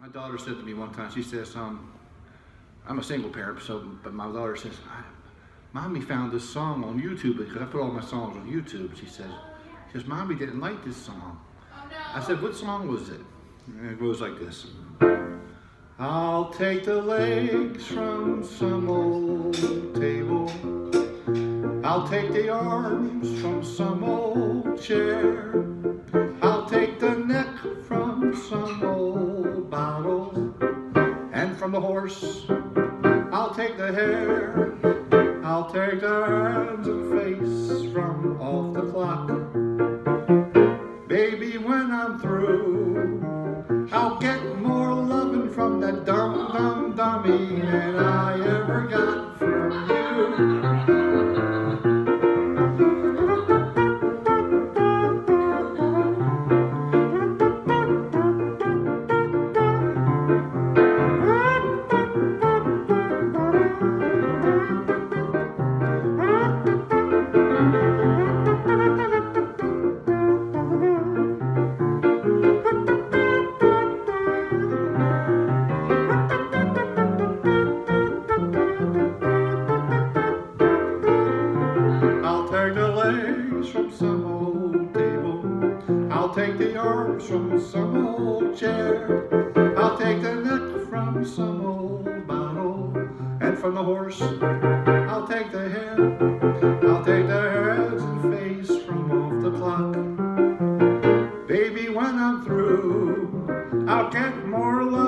My daughter said to me one time, she says, I'm a single parent, but my daughter says, Mommy found this song on YouTube, because I put all my songs on YouTube. She says, Mommy didn't like this song. I said, what song was it? And it goes like this. I'll take the legs from some old table. I'll take the arms from some old chair. I'll take the neck from some old bottle. And from the horse, I'll take the hair. I'll take the hands and face from off the clock. Baby, when I'm through, I'll get more loving from that dumb dummy than I ever got from you. From some old table, I'll take the arms from some old chair, I'll take the neck from some old bottle, and from the horse, I'll take the head, I'll take the heads and face from off the clock. Baby, when I'm through, I'll get more love